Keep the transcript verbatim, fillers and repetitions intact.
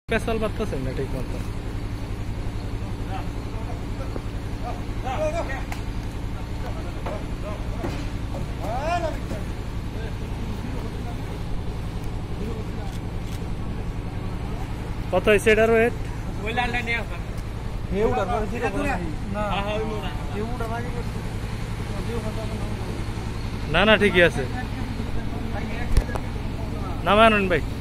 পেছাল বাড়তেছেন না ঠিক মতো। কত হয়েছে এটার ওয়েট? না না ঠিকই আছে, নামান ভাই।